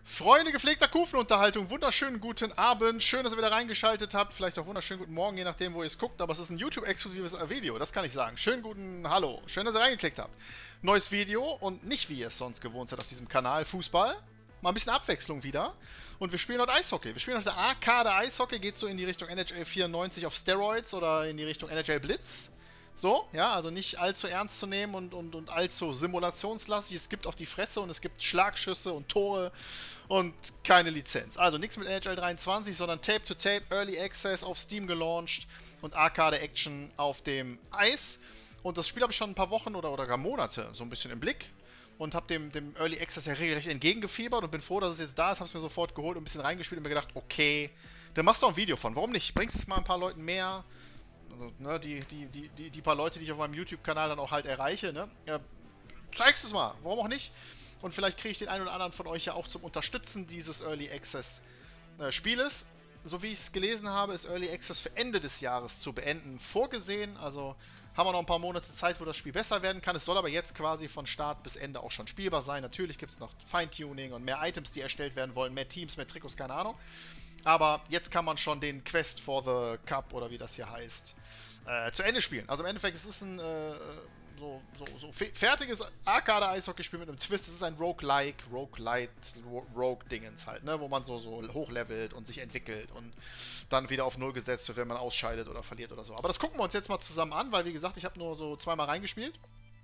Freunde gepflegter Kufenunterhaltung, wunderschönen guten Abend. Schön, dass ihr wieder reingeschaltet habt. Vielleicht auch wunderschönen guten Morgen, je nachdem, wo ihr es guckt. Aber es ist ein YouTube-exklusives Video, das kann ich sagen. Schönen guten Hallo. Schön, dass ihr reingeklickt habt. Neues Video und nicht, wie ihr es sonst gewohnt seid auf diesem Kanal. Fußball. Mal ein bisschen Abwechslung wieder. Und wir spielen heute Eishockey. Wir spielen heute Arcade Eishockey. Geht so in die Richtung NHL 94 auf Steroids oder in die Richtung NHL Blitz. So, ja, also nicht allzu ernst zu nehmen und allzu simulationslastig. Es gibt auf die Fresse und es gibt Schlagschüsse und Tore und keine Lizenz. Also nichts mit NHL 23, sondern Tape-to-Tape, Early Access auf Steam gelauncht und Arcade Action auf dem Eis. Und das Spiel habe ich schon ein paar Wochen oder gar Monate so ein bisschen im Blick und habe dem Early Access ja regelrecht entgegengefiebert und bin froh, dass es jetzt da ist. Habe es mir sofort geholt und ein bisschen reingespielt und mir gedacht, okay, dann machst du auch ein Video von. Warum nicht? Bringst es mal ein paar Leuten mehr. Also, ne, die paar Leute, die ich auf meinem YouTube-Kanal dann auch halt erreiche, ne? Ja, zeigst es mal, warum auch nicht? Und vielleicht kriege ich den einen oder anderen von euch ja auch zum Unterstützen dieses Early Access Spieles. So wie ich es gelesen habe, ist Early Access für Ende des Jahres zu beenden vorgesehen. Also haben wir noch ein paar Monate Zeit, wo das Spiel besser werden kann. Es soll aber jetzt quasi von Start bis Ende auch schon spielbar sein. Natürlich gibt es noch Feintuning und mehr Items, die erstellt werden wollen, mehr Teams, mehr Trikots, keine Ahnung. Aber jetzt kann man schon den Quest for the Cup oder wie das hier heißt, zu Ende spielen. Also im Endeffekt, es ist ein fertiges Arcade-Eishockey-Spiel mit einem Twist. Es ist ein Rogue-Dingens halt, ne? Wo man so hochlevelt und sich entwickelt und dann wieder auf Null gesetzt wird, wenn man ausscheidet oder verliert oder so. Aber das gucken wir uns jetzt mal zusammen an, weil wie gesagt, ich habe nur so zweimal reingespielt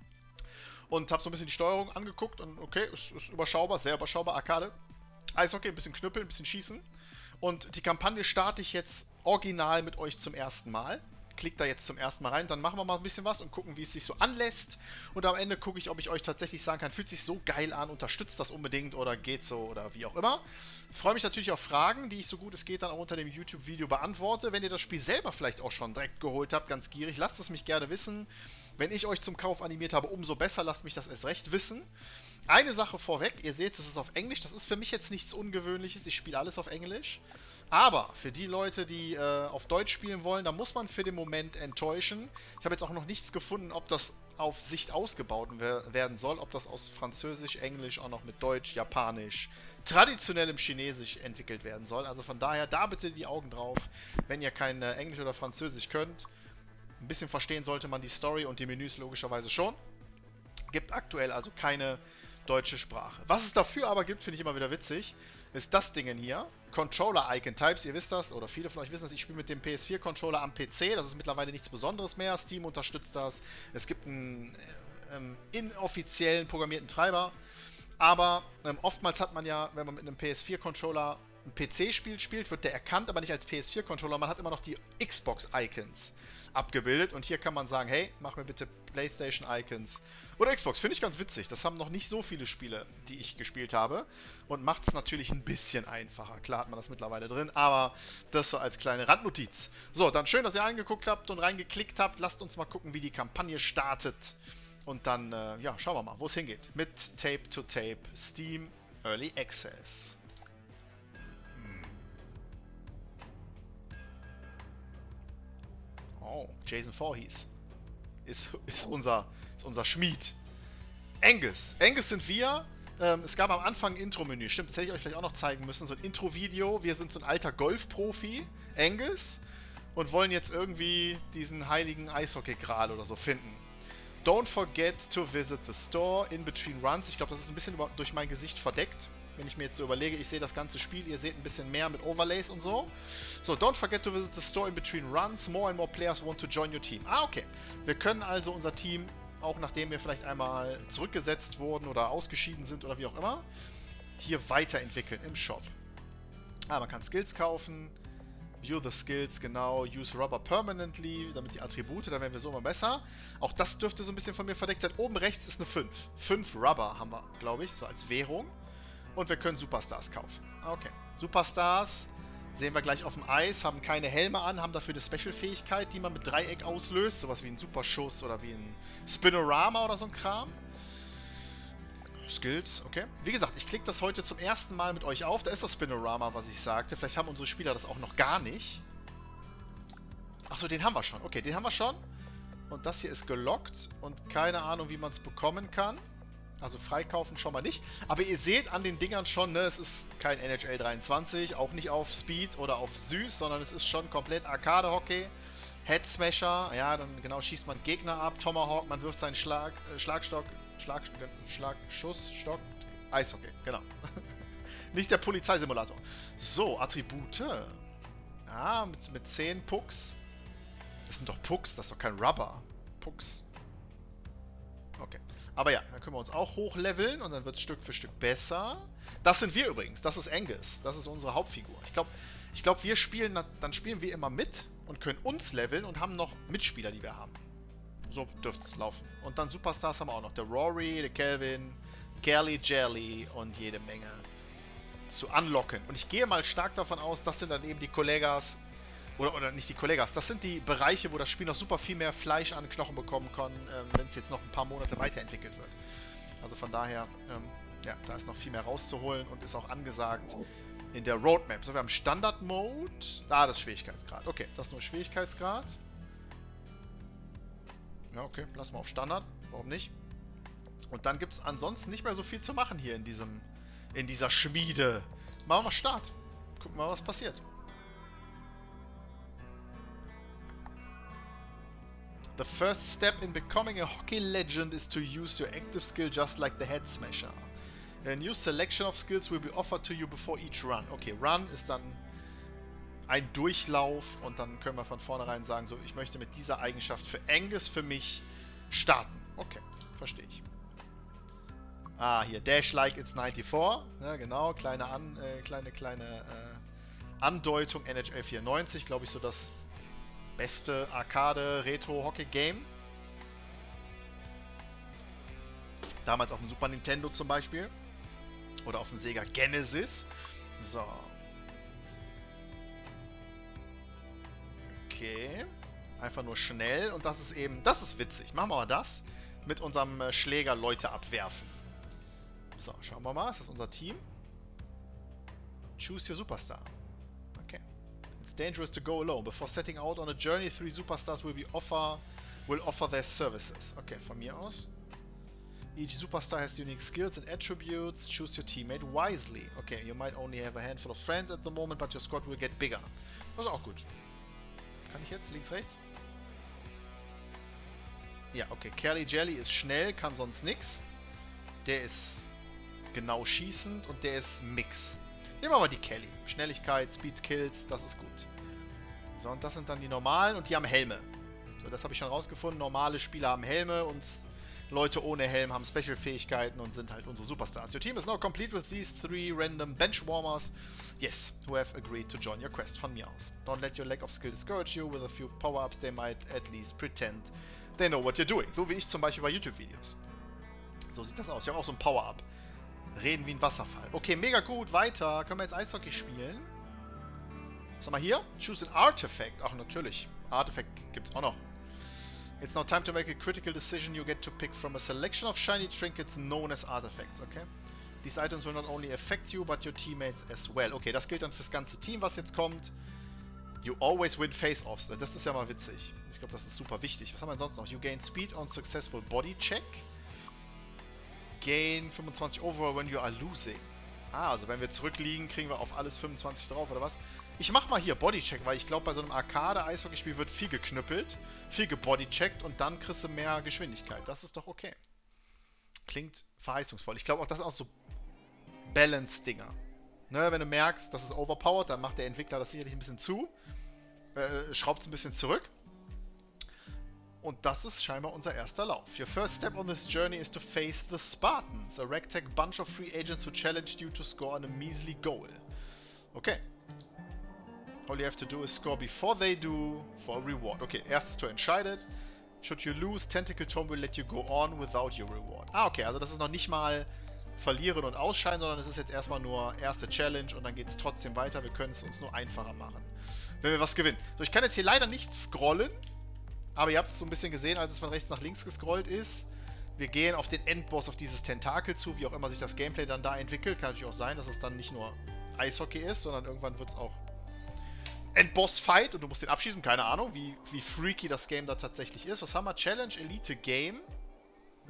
und habe so ein bisschen die Steuerung angeguckt und okay, es ist überschaubar, sehr überschaubar, Arcade. Eishockey, ein bisschen knüppeln, ein bisschen schießen. Und die Kampagne starte ich jetzt original mit euch zum ersten Mal. Klickt da jetzt zum ersten Mal rein, dann machen wir mal ein bisschen was und gucken, wie es sich so anlässt. Und am Ende gucke ich, ob ich euch tatsächlich sagen kann, fühlt sich so geil an, unterstützt das unbedingt oder geht so oder wie auch immer. Ich freue mich natürlich auf Fragen, die ich so gut es geht dann auch unter dem YouTube-Video beantworte. Wenn ihr das Spiel selber vielleicht auch schon direkt geholt habt, ganz gierig, lasst es mich gerne wissen. Wenn ich euch zum Kauf animiert habe, umso besser, lasst mich das erst recht wissen. Eine Sache vorweg, ihr seht, es ist auf Englisch, das ist für mich jetzt nichts Ungewöhnliches, ich spiele alles auf Englisch. Aber für die Leute, die auf Deutsch spielen wollen, da muss man für den Moment enttäuschen. Ich habe jetzt auch noch nichts gefunden, ob das auf Sicht ausgebaut werden soll, ob das aus Französisch, Englisch, auch noch mit Deutsch, Japanisch, traditionellem Chinesisch entwickelt werden soll. Also von daher, da bitte die Augen drauf, wenn ihr kein Englisch oder Französisch könnt. Ein bisschen verstehen sollte man die Story und die Menüs logischerweise schon. Gibt aktuell also keine deutsche Sprache. Was es dafür aber gibt, finde ich immer wieder witzig, ist das Ding hier. Controller-Icon-Types, ihr wisst das, oder viele von euch wissen das, ich spiele mit dem PS4-Controller am PC, das ist mittlerweile nichts Besonderes mehr, Steam unterstützt das, es gibt einen inoffiziellen programmierten Treiber, aber oftmals hat man ja, wenn man mit einem PS4-Controller ein PC-Spiel spielt, wird der erkannt, aber nicht als PS4-Controller, man hat immer noch die Xbox-Icons abgebildet und hier kann man sagen, hey, mach mir bitte PlayStation-Icons oder Xbox. Finde ich ganz witzig. Das haben noch nicht so viele Spiele, die ich gespielt habe und macht es natürlich ein bisschen einfacher. Klar hat man das mittlerweile drin, aber das so als kleine Randnotiz. So, dann schön, dass ihr angeguckt habt und reingeklickt habt. Lasst uns mal gucken, wie die Kampagne startet und dann, ja, schauen wir mal, wo es hingeht. Mit Tape-to-Tape Steam Early Access. Oh, Jason Voorhees ist unser Schmied. Angus. Angus sind wir. Es gab am Anfang ein Intro-Menü. Stimmt, das hätte ich euch vielleicht auch noch zeigen müssen. So ein Intro-Video. Wir sind so ein alter Golf-Profi, Angus, und wollen jetzt irgendwie diesen heiligen Eishockey-Gral oder so finden. Don't forget to visit the store in between runs. Ich glaube, das ist ein bisschen durch mein Gesicht verdeckt. Wenn ich mir jetzt so überlege, ich sehe das ganze Spiel, ihr seht ein bisschen mehr mit Overlays und so. So, don't forget to visit the store in between runs. More and more players want to join your team. Ah, okay. Wir können also unser Team, auch nachdem wir vielleicht einmal zurückgesetzt wurden oder ausgeschieden sind oder wie auch immer, hier weiterentwickeln im Shop. Ah, man kann Skills kaufen. View the Skills, genau. Use Rubber permanently, damit die Attribute, da werden wir so immer besser. Auch das dürfte so ein bisschen von mir verdeckt sein. Oben rechts ist eine 5. 5 Rubber haben wir, glaube ich, so als Währung. Und wir können Superstars kaufen. Okay. Superstars sehen wir gleich auf dem Eis, haben keine Helme an, haben dafür eine Special-Fähigkeit, die man mit Dreieck auslöst. Sowas wie ein Superschuss oder wie ein Spinorama oder so ein Kram. Skills, okay. Wie gesagt, ich klicke das heute zum ersten Mal mit euch auf. Da ist das Spinorama, was ich sagte. Vielleicht haben unsere Spieler das auch noch gar nicht. Achso, den haben wir schon. Okay, den haben wir schon. Und das hier ist gelockt und keine Ahnung, wie man es bekommen kann. Also freikaufen schon mal nicht. Aber ihr seht an den Dingern schon, ne, es ist kein NHL 23, auch nicht auf Speed oder auf Süß, sondern es ist schon komplett Arcade-Hockey. Head Smasher, ja, dann genau schießt man Gegner ab. Tomahawk, man wirft seinen Schlagstock, Schussstock, Eishockey, genau. Nicht der Polizeisimulator. So, Attribute. Ah, mit 10 Pucks. Das sind doch Pucks, das ist doch kein Rubber. Pucks. Okay. Aber ja, dann können wir uns auch hochleveln und dann wird es Stück für Stück besser. Das sind wir übrigens. Das ist Angus. Das ist unsere Hauptfigur. Ich glaube, wir spielen, dann spielen wir immer mit und können uns leveln und haben noch Mitspieler, die wir haben. So dürfte es laufen. Und dann Superstars haben wir auch noch. Der Rory, der Calvin, Kelly Jelly und jede Menge zu unlocken. Und ich gehe mal stark davon aus, das sind dann eben die Kollegas, oder nicht die Kollegas, das sind die Bereiche, wo das Spiel noch super viel mehr Fleisch an den Knochen bekommen kann, wenn es jetzt noch ein paar Monate weiterentwickelt wird. Also von daher, ja, da ist noch viel mehr rauszuholen und ist auch angesagt in der Roadmap. So, wir haben Standard-Mode. Ah, das ist Schwierigkeitsgrad. Okay, das ist nur Schwierigkeitsgrad. Ja, okay, lassen wir auf Standard. Warum nicht? Und dann gibt es ansonsten nicht mehr so viel zu machen hier in dieser Schmiede. Machen wir mal Start. Gucken wir mal, was passiert. The first step in becoming a hockey legend is to use your active skill just like the Head Smasher. A new selection of skills will be offered to you before each run. Okay, Run ist dann ein Durchlauf und dann können wir von vornherein sagen, so, ich möchte mit dieser Eigenschaft für Angus für mich starten. Okay, verstehe ich. Ah, hier, Dash like it's 94. Ja, genau, kleine Andeutung, NHL 94, glaube ich, so das beste Arcade-Retro-Hockey-Game. Damals auf dem Super Nintendo zum Beispiel. Oder auf dem Sega Genesis. So. Okay. Einfach nur schnell. Und das ist witzig. Machen wir mal das. Mit unserem Schläger Leute abwerfen. So, schauen wir mal. Ist das unser Team? Choose your Superstar. Okay. It's dangerous to go alone. Before setting out on a journey, 3 Superstars will offer their services. Okay, von mir aus. Each Superstar has unique skills and attributes. Choose your teammate wisely. Okay, you might only have a handful of friends at the moment, but your squad will get bigger. Das ist auch gut. Kann ich jetzt? Links, rechts? Ja, okay. Kelly Jelly ist schnell, kann sonst nix. Der ist genau schießend und der ist Mix. Nehmen wir mal die Kelly. Schnelligkeit, Speed Kills, das ist gut. So, und das sind dann die normalen und die haben Helme. So, das habe ich schon rausgefunden. Normale Spieler haben Helme und Leute ohne Helm haben Special-Fähigkeiten und sind halt unsere Superstars. Your team is now complete with these 3 random benchwarmers. Yes, who have agreed to join your quest. Von mir aus. Don't let your lack of skill discourage you. With a few power-ups, they might at least pretend they know what you're doing. So wie ich zum Beispiel bei YouTube-Videos. So sieht das aus. Ich habe auch so ein Power-Up. Reden wie ein Wasserfall. Okay, mega gut. Weiter. Können wir jetzt Eishockey spielen? Was haben wir hier? Choose an Artifact. Ach, natürlich. Artifact gibt's auch noch. It's now time to make a critical decision. You get to pick from a selection of shiny trinkets known as artifacts, okay? These items will not only affect you, but your teammates as well. Okay, das gilt dann fürs ganze Team, was jetzt kommt. You always win face-offs. Das ist ja mal witzig. Ich glaube, das ist super wichtig. Was haben wir sonst noch? You gain speed on successful body check. Gain 25 overall when you are losing. Ah, also wenn wir zurückliegen, kriegen wir auf alles 25 drauf, oder was? Ich mach mal hier Bodycheck, weil ich glaube, bei so einem Arcade-Eishockeyspiel wird viel geknüppelt, viel gebodycheckt und dann kriegst du mehr Geschwindigkeit. Das ist doch okay. Klingt verheißungsvoll. Ich glaube auch, das sind auch so Balance-Dinger. Ne, wenn du merkst, das ist overpowered, dann macht der Entwickler das sicherlich ein bisschen zu. Schraubt es ein bisschen zurück. Und das ist scheinbar unser erster Lauf. Your first step on this journey is to face the Spartans, a ragtag bunch of free agents who challenged you to score on a measly goal. Okay. All you have to do is score before they do for a reward. Okay, erstes Tor entscheidet. Should you lose, Tentacle Tom will let you go on without your reward. Ah, okay, also das ist noch nicht mal verlieren und ausscheiden, sondern es ist jetzt erstmal nur erste Challenge und dann geht es trotzdem weiter. Wir können es uns nur einfacher machen, wenn wir was gewinnen. So, ich kann jetzt hier leider nicht scrollen, aber ihr habt es so ein bisschen gesehen, als es von rechts nach links gescrollt ist. Wir gehen auf den Endboss, auf dieses Tentakel zu, wie auch immer sich das Gameplay dann da entwickelt. Kann natürlich auch sein, dass es dann nicht nur Eishockey ist, sondern irgendwann wird es auch Endboss-Fight und du musst den abschießen. Keine Ahnung, wie freaky das Game da tatsächlich ist. Was haben wir? Challenge Elite Game.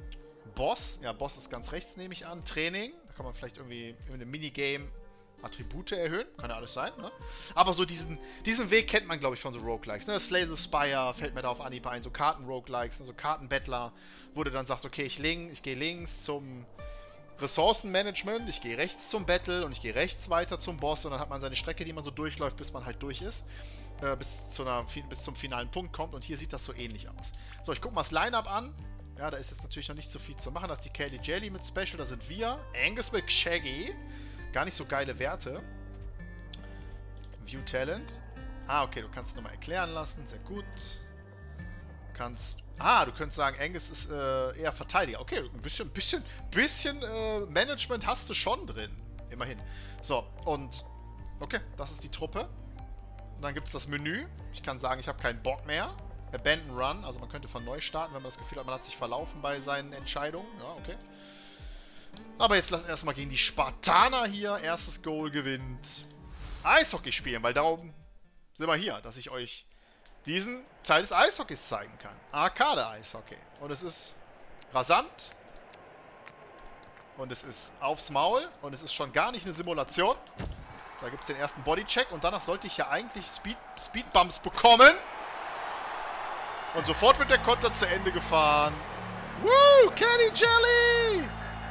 Boss. Ja, Boss ist ganz rechts, nehme ich an. Training. Da kann man vielleicht irgendwie in einem Minigame Attribute erhöhen. Kann ja alles sein, ne? Aber so diesen Weg kennt man, glaube ich, von so Roguelikes. Ne? Slay the Spire fällt mir da auf Anhieb ein. So Karten-Roguelikes, ne? So Karten-Battler, wo du dann sagst, okay, ich gehe links zum Ressourcenmanagement, ich gehe rechts zum Battle und ich gehe rechts weiter zum Boss und dann hat man seine Strecke, die man so durchläuft, bis man halt durch ist. Bis zum finalen Punkt kommt und hier sieht das so ähnlich aus. So, ich gucke mal das Line-Up an. Ja, da ist jetzt natürlich noch nicht so viel zu machen. Das ist die Kelly Jelly mit Special, da sind wir. Angus mit Shaggy. Gar nicht so geile Werte. View Talent. Ah, okay, du kannst es nochmal erklären lassen. Sehr gut. Du könntest sagen, Angus ist eher Verteidiger. Okay, ein bisschen Management hast du schon drin. Immerhin. So, und okay, das ist die Truppe. Und dann gibt es das Menü. Ich kann sagen, ich habe keinen Bock mehr. Abandon Run, also man könnte von neu starten, wenn man das Gefühl hat, man hat sich verlaufen bei seinen Entscheidungen. Ja, okay. Aber jetzt lass erstmal gegen die Spartaner hier. Erstes Goal gewinnt. Eishockey spielen, weil darum sind wir hier, dass ich euch diesen Teil des Eishockeys zeigen kann. Arcade-Eishockey. Und es ist rasant. Und es ist aufs Maul. Und es ist schon gar nicht eine Simulation. Da gibt es den ersten Bodycheck. Und danach sollte ich ja eigentlich Speedbumps bekommen. Und sofort wird der Konter zu Ende gefahren. Woo! Kenny Jelly!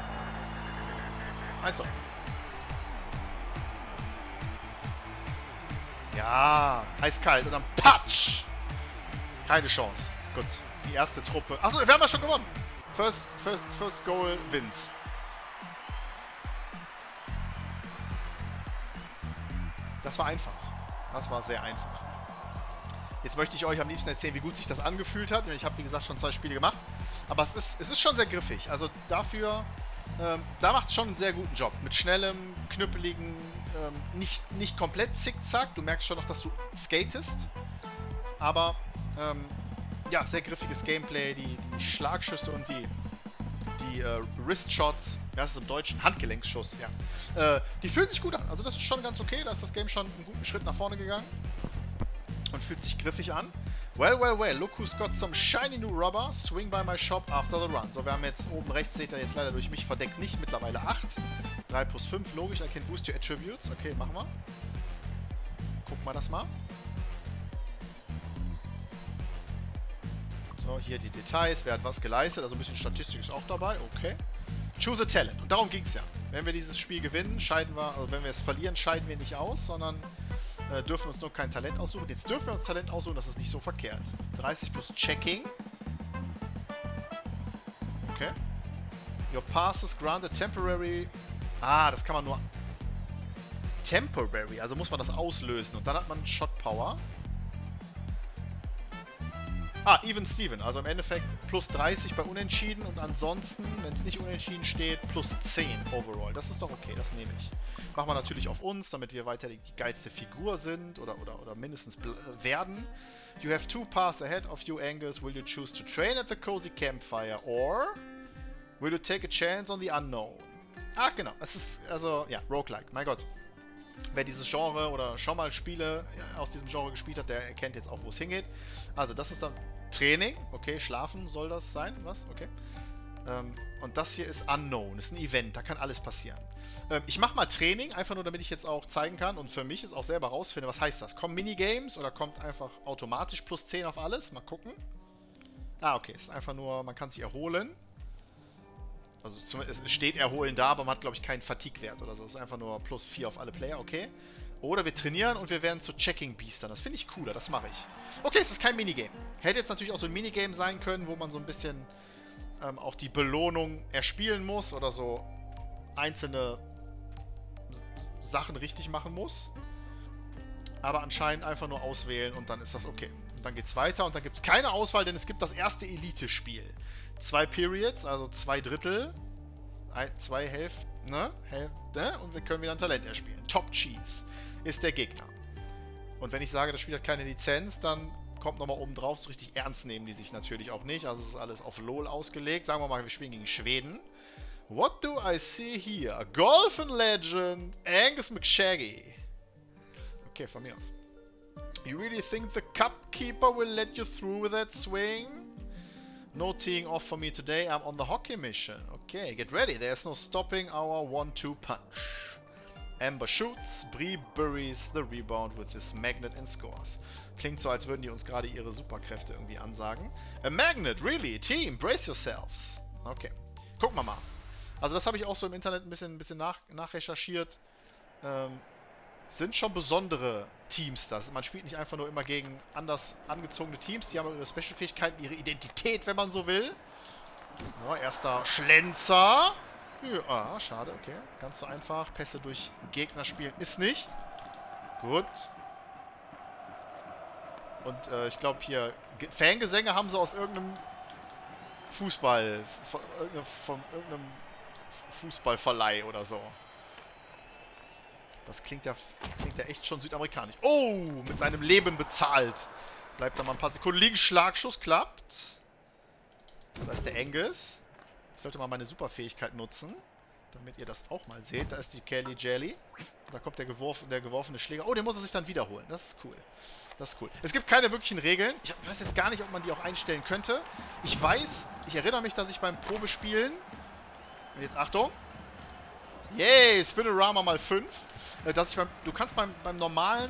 1-0. Ja, eiskalt. Und dann Patsch! Keine Chance. Gut, die erste Truppe. Achso, wir haben ja schon gewonnen. First Goal wins. Das war einfach. Das war sehr einfach. Jetzt möchte ich euch am liebsten erzählen, wie gut sich das angefühlt hat. Ich habe, wie gesagt, schon 2 Spiele gemacht. Aber es ist schon sehr griffig. Also dafür, da macht es schon einen sehr guten Job. Mit schnellem, knüppeligen, nicht komplett zickzack. Du merkst schon noch, dass du skatest. Aber, ja, sehr griffiges Gameplay. Die Schlagschüsse und die Wristshots, ja, das ist im Deutschen Handgelenksschuss, ja. Die fühlen sich gut an. Also das ist schon ganz okay. Da ist das Game schon einen guten Schritt nach vorne gegangen. Und fühlt sich griffig an. Well, well, well, look who's got some shiny new rubber. Swing by my shop after the run. So, wir haben jetzt oben rechts, seht ihr jetzt leider durch mich verdeckt nicht, mittlerweile 8. 3 plus 5, logisch, I can boost your attributes. Okay, machen wir. Gucken wir das mal. So, hier die Details, wer hat was geleistet, also ein bisschen Statistik ist auch dabei, okay. Choose a Talent, und darum ging es ja. Wenn wir dieses Spiel gewinnen, also wenn wir es verlieren, scheiden wir nicht aus, sondern dürfen uns nur kein Talent aussuchen. Jetzt dürfen wir uns Talent aussuchen, das ist nicht so verkehrt. 30 plus Checking. Okay. Your passes granted temporary. Ah, das kann man nur temporary, also muss man das auslösen und dann hat man Shot Power. Ah, Even Steven, also im Endeffekt plus 30 bei Unentschieden und ansonsten, wenn es nicht unentschieden steht, plus 10 overall. Das ist doch okay, das nehme ich. Machen wir natürlich auf uns, damit wir weiter die geilste Figur sind oder mindestens werden. You have 2 paths ahead of you, Angus. Will you choose to train at the cozy campfire or will you take a chance on the unknown? Ah, genau. Es ist, also, ja, Roguelike, mein Gott. Wer dieses Genre oder schon mal Spiele aus diesem Genre gespielt hat, der erkennt jetzt auch, wo es hingeht. Also das ist dann Training. Okay, schlafen soll das sein. Was? Okay. Und das hier ist Unknown. Ist ein Event. Da kann alles passieren. Ich mache mal Training, einfach nur, damit ich jetzt auch zeigen kann und für mich ist auch selber rausfinde, was heißt das? Kommen Minigames oder kommt einfach automatisch plus 10 auf alles? Mal gucken. Ah, okay. Es ist einfach nur, man kann sich erholen. Also es steht erholen da, aber man hat, glaube ich, keinen Fatigue-Wert oder so. Es ist einfach nur plus 4 auf alle Player, okay. Oder wir trainieren und wir werden zu Checking-Beastern. Das finde ich cooler, das mache ich. Okay, es ist kein Minigame. Hätte jetzt natürlich auch so ein Minigame sein können, wo man so ein bisschen auch die Belohnung erspielen muss oder so einzelne Sachen richtig machen muss. Aber anscheinend einfach nur auswählen und dann ist das okay. Und dann geht's weiter und dann gibt es keine Auswahl, denn es gibt das erste Elite-Spiel. 2 Periods, also 2 Drittel, 2 Hälften, ne? Und wir können wieder ein Talent erspielen. Top Cheese ist der Gegner. Und wenn ich sage, das Spiel hat keine Lizenz, dann kommt nochmal oben drauf, so richtig ernst nehmen die sich natürlich auch nicht. Also es ist alles auf LOL ausgelegt. Sagen wir mal, wir spielen gegen Schweden. What do I see here? A Golfing Legend, Angus McShaggy. Okay, von mir aus. You really think the Cup Keeper will let you through with that swing? No teeing off for me today. I'm on the hockey mission. Okay, get ready. There's no stopping our 1-2 punch. Amber shoots. Bree buries the rebound with his magnet and scores. Klingt so, als würden die uns gerade ihre Superkräfte irgendwie ansagen. A magnet, really? Team, brace yourselves. Okay, gucken wir mal. Also das habe ich auch so im Internet ein bisschen nachrecherchiert. Sind schon besondere Teams das. Man spielt nicht einfach nur immer gegen anders angezogene Teams. Die haben ihre Special-Fähigkeiten, ihre Identität, wenn man so will. Ja, erster Schlenzer. Ja, schade, okay. Ganz so einfach. Pässe durch Gegner spielen ist nicht. Gut. Und ich glaube hier, Fangesänge haben sie aus irgendeinem Fußball, von irgendeinem Fußballverleih oder so. Das klingt ja echt schon südamerikanisch. Oh, mit seinem Leben bezahlt. Bleibt da mal ein paar Sekunden liegen. Schlagschuss klappt. Da ist der Angus. Ich sollte mal meine Superfähigkeit nutzen, damit ihr das auch mal seht. Da ist die Kelly Jelly. Da kommt der geworfene Schläger. Oh, den muss er sich dann wiederholen. Das ist cool. Das ist cool. Es gibt keine wirklichen Regeln. Ich weiß jetzt gar nicht, ob man die auch einstellen könnte. Ich erinnere mich, dass ich beim Probespielen... Und jetzt Achtung. Yay, Spinorama mal 5. Du kannst beim normalen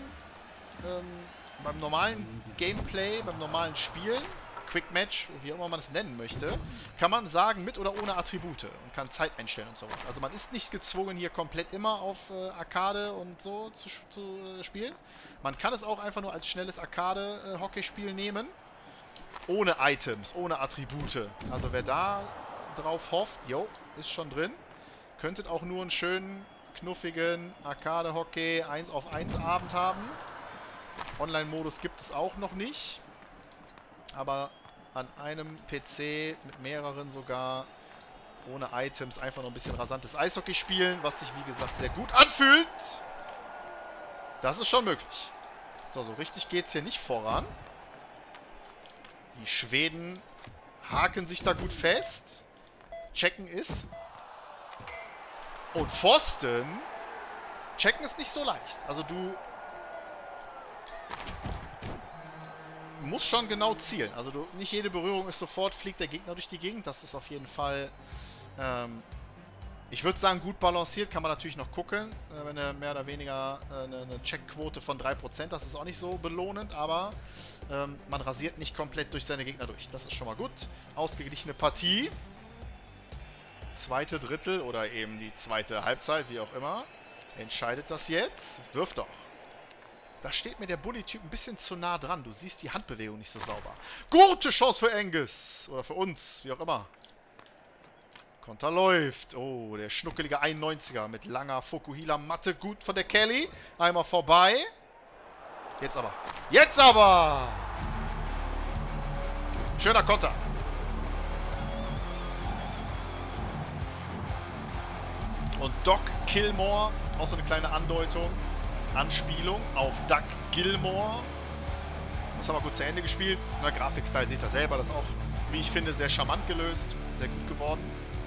Gameplay, beim normalen Spielen, Quick Match, wie auch immer man es nennen möchte, kann man sagen, mit oder ohne Attribute und kann Zeit einstellen und sowas. Also man ist nicht gezwungen, hier komplett immer auf Arcade und so zu spielen. Man kann es auch einfach nur als schnelles Arcade-Hockeyspiel nehmen. Ohne Items, ohne Attribute. Also wer da drauf hofft, jo, ist schon drin. Könntet auch nur einen schönen, knuffigen Arcade-Hockey 1-auf-1 Abend haben. Online-Modus gibt es auch noch nicht. Aber an einem PC mit mehreren sogar, ohne Items, einfach nur ein bisschen rasantes Eishockey spielen, was sich wie gesagt sehr gut anfühlt. Das ist schon möglich. So richtig geht es hier nicht voran. Die Schweden haken sich da gut fest. Checken ist... Und Pfosten, checken ist nicht so leicht. Also du musst schon genau zielen. Also nicht jede Berührung ist sofort, fliegt der Gegner durch die Gegend. Das ist auf jeden Fall, ich würde sagen, gut balanciert. Kann man natürlich noch gucken. Wenn er mehr oder weniger eine Checkquote von 3%, das ist auch nicht so belohnend. Aber man rasiert nicht komplett durch seine Gegner durch. Das ist schon mal gut. Ausgeglichene Partie. Zweite Drittel oder eben die zweite Halbzeit, wie auch immer, entscheidet das jetzt. Wirf doch. Da steht mir der Bully-Typ ein bisschen zu nah dran. Du siehst die Handbewegung nicht so sauber. Gute Chance für Angus. Oder für uns, wie auch immer. Konter läuft. Oh, der schnuckelige 91er mit langer Fukuhila-Matte. Gut von der Kelly. Einmal vorbei. Jetzt aber. Jetzt aber! Schöner Konter. Und Doc Gilmore, auch so eine kleine Andeutung, Anspielung auf Doug Gilmore. Das haben wir gut zu Ende gespielt. Der Grafikstyle seht ihr selber, das ist auch, wie ich finde, sehr charmant gelöst, sehr gut geworden.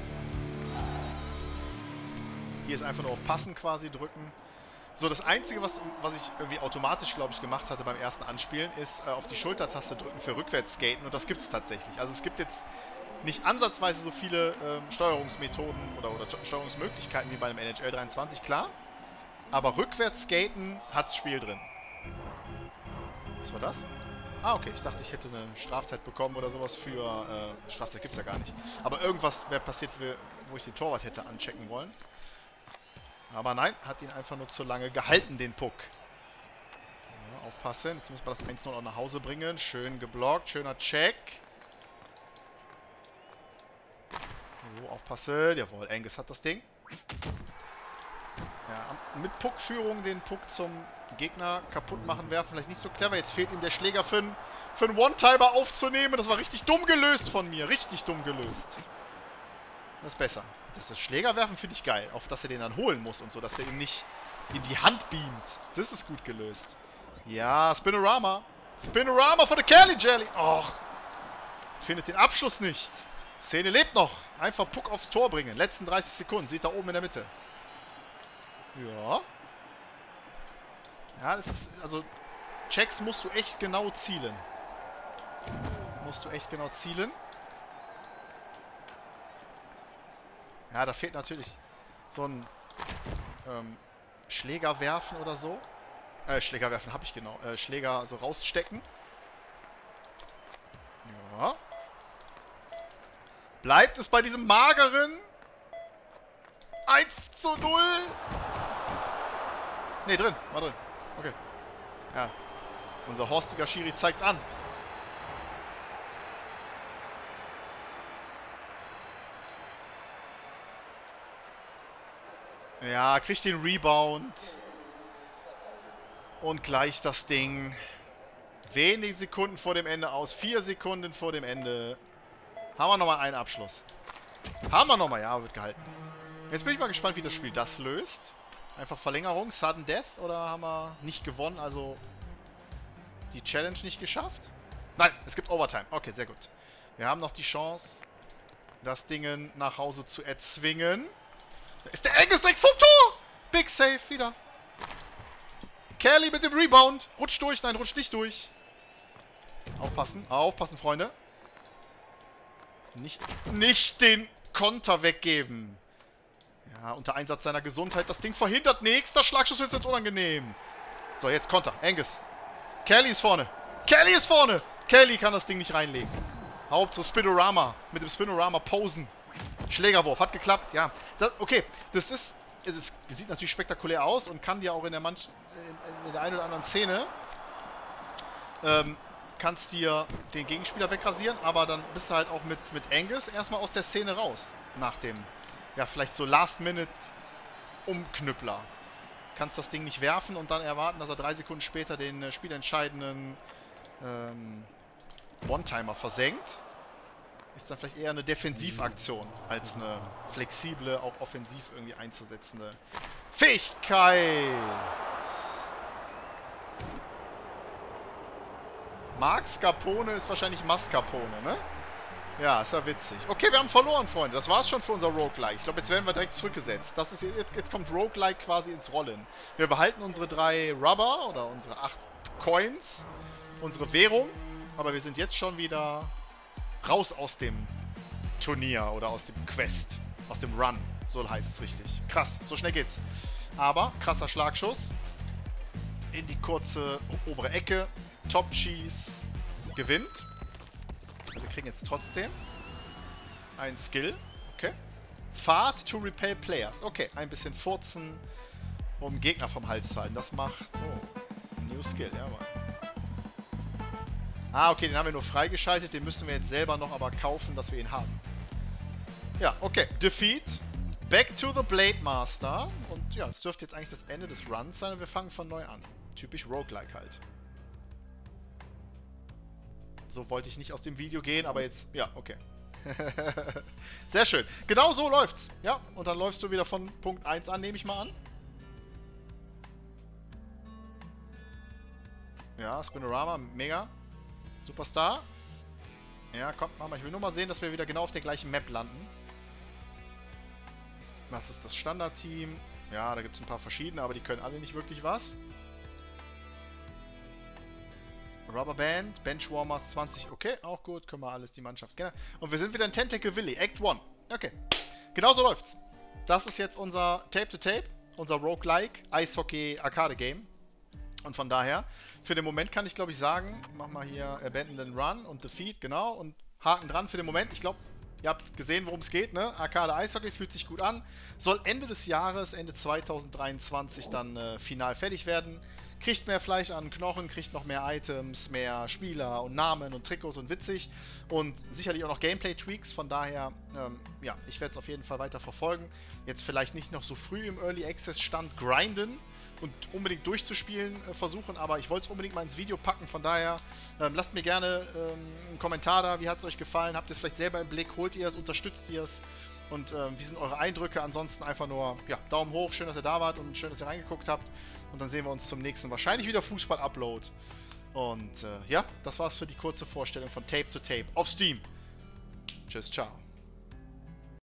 Hier ist einfach nur auf Passen quasi drücken. So, das Einzige, was ich irgendwie automatisch, glaube ich, gemacht hatte beim ersten Anspielen, ist auf die Schultertaste drücken für Rückwärtsskaten und das gibt es tatsächlich. Also es gibt jetzt nicht ansatzweise so viele Steuerungsmethoden oder Steuerungsmöglichkeiten wie bei einem NHL 23, klar. Aber Rückwärtsskaten hat das Spiel drin. Was war das? Ah, okay. Ich dachte, ich hätte eine Strafzeit bekommen oder sowas für... Strafzeit gibt es ja gar nicht. Aber irgendwas wäre passiert, wo ich den Torwart hätte anchecken wollen. Aber nein, hat ihn einfach nur zu lange gehalten, den Puck. Ja, aufpassen. Jetzt muss man das 1-0 auch nach Hause bringen. Schön geblockt. Schöner Check. So, aufpassen. Jawohl, Angus hat das Ding. Ja, mit Puckführung den Puck zum Gegner kaputt machen wäre vielleicht nicht so clever. Jetzt fehlt ihm der Schläger für einen One-Timer aufzunehmen. Das war richtig dumm gelöst von mir. Richtig dumm gelöst. Das ist besser. Das Schläger werfen finde ich geil. Auch, dass er den dann holen muss und so. Dass er ihn nicht in die Hand beamt. Das ist gut gelöst. Ja, Spinorama. Spinorama von der Kelly Jelly. Och. Findet den Abschluss nicht. Szene lebt noch. Einfach Puck aufs Tor bringen. Letzten 30 Sekunden. Sieht da oben in der Mitte. Ja. Ja, das ist, also Checks musst du echt genau zielen. Ja, da fehlt natürlich so ein Schläger werfen oder so. Schläger werfen habe ich genau. Schläger so rausstecken. Ja. Bleibt es bei diesem mageren 1:0? Ne, drin. War drin. Okay. Ja. Unser horstiger Schiri zeigt's an. Ja, kriegt den Rebound. Und gleicht das Ding. Wenige Sekunden vor dem Ende aus. 4 Sekunden vor dem Ende. Haben wir nochmal einen Abschluss. Haben wir nochmal, ja, wird gehalten. Jetzt bin ich mal gespannt, wie das Spiel das löst. Einfach Verlängerung, Sudden Death, oder haben wir nicht gewonnen, also die Challenge nicht geschafft? Nein, es gibt Overtime. Okay, sehr gut. Wir haben noch die Chance, das Ding nach Hause zu erzwingen. Da ist der Angus direkt vom Tor! Big Save wieder. Kelly mit dem Rebound. Rutscht durch, nein, rutscht nicht durch. Aufpassen, aufpassen, Freunde. Nicht den Konter weggeben. Ja, unter Einsatz seiner Gesundheit. Das Ding verhindert. Nächster Schlagschuss wird unangenehm. So, jetzt Konter. Angus. Kelly ist vorne. Kelly ist vorne. Kelly kann das Ding nicht reinlegen. Hauptsache Spinorama. Mit dem Spinorama posen. Schlägerwurf. Hat geklappt. Ja. Okay. Das ist... Es sieht natürlich spektakulär aus und kann dir auch in der einen oder anderen Szene kannst dir den Gegenspieler wegrasieren, aber dann bist du halt auch mit Angus erstmal aus der Szene raus. Nach dem, ja, vielleicht so Last-Minute-Umknüppler. Kannst das Ding nicht werfen und dann erwarten, dass er 3 Sekunden später den spielentscheidenden One-Timer versenkt. Ist dann vielleicht eher eine Defensivaktion als eine flexible, auch offensiv irgendwie einzusetzende Fähigkeit. Marc Scarpone ist wahrscheinlich Mascarpone, ne? Ja, ist ja witzig. Okay, wir haben verloren, Freunde. Das war's schon für unser Roguelike. Ich glaube, jetzt werden wir direkt zurückgesetzt. Das ist jetzt kommt Roguelike quasi ins Rollen. Wir behalten unsere 3 Rubber oder unsere 8 Coins, unsere Währung, aber wir sind jetzt schon wieder raus aus dem Turnier oder aus dem Quest, aus dem Run. So heißt es richtig. Krass, so schnell geht's. Aber krasser Schlagschuss in die kurze obere Ecke. Top Cheese gewinnt. Wir kriegen jetzt trotzdem ein Skill. Okay. Fahrt to repel players. Okay, ein bisschen furzen, um Gegner vom Hals zu halten. Das macht... Oh, New Skill, ja, Mann. Ah, okay, den haben wir nur freigeschaltet. Den müssen wir jetzt selber noch aber kaufen, dass wir ihn haben. Ja, okay. Defeat. Back to the Blade Master. Und ja, es dürfte jetzt eigentlich das Ende des Runs sein und wir fangen von neu an. Typisch Roguelike halt. So wollte ich nicht aus dem Video gehen, aber jetzt... Ja, okay. Sehr schön. Genau so läuft's. Ja, und dann läufst du wieder von Punkt 1 an, nehme ich mal an. Ja, Spinorama, mega. Superstar. Ja, kommt, Mama. Ich will nur mal sehen, dass wir wieder genau auf der gleichen Map landen. Was ist das Standardteam? Ja, da gibt es ein paar verschiedene, aber die können alle nicht wirklich was. Rubberband, Benchwarmers 20, okay, auch gut, können wir alles, die Mannschaft kennen. Und wir sind wieder in Tentacle Valley, Act 1. Okay, genau so läuft's. Das ist jetzt unser Tape-to-Tape, unser Roguelike Eishockey-Arcade-Game. Und von daher, für den Moment kann ich glaube ich sagen, mach mal hier Abandon Run und Defeat, genau, und Haken dran für den Moment. Ich glaube, ihr habt gesehen, worum es geht, ne? Arcade Eishockey fühlt sich gut an. Soll Ende des Jahres, Ende 2023 dann final fertig werden. Kriegt mehr Fleisch an den Knochen, kriegt noch mehr Items, mehr Spieler und Namen und Trikots und witzig. Und sicherlich auch noch Gameplay-Tweaks, von daher, ja, ich werde es auf jeden Fall weiter verfolgen. Jetzt vielleicht nicht noch so früh im Early Access Stand grinden und unbedingt durchzuspielen versuchen, aber ich wollte es unbedingt mal ins Video packen, von daher lasst mir gerne einen Kommentar da, wie hat es euch gefallen, habt ihr es vielleicht selber im Blick, holt ihr es, unterstützt ihr es und wie sind eure Eindrücke, ansonsten einfach nur, ja, Daumen hoch, schön, dass ihr da wart und schön, dass ihr reingeguckt habt und dann sehen wir uns zum nächsten, wahrscheinlich wieder Fußball-Upload und ja, das war's für die kurze Vorstellung von Tape to Tape auf Steam. Tschüss, ciao.